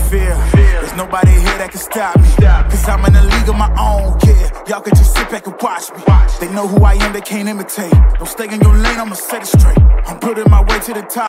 fear. There's nobody here that can stop me, cause I'm in a league of my own, yeah. Y'all can just sit back and watch me. They know who I am, they can't imitate. Don't stay in your lane, I'ma set it straight. I'm putting my way to the top.